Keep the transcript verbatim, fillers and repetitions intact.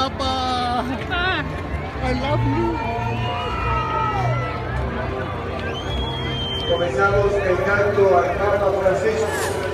Papa! I love you! Comenzamos el canto al Papa Francisco.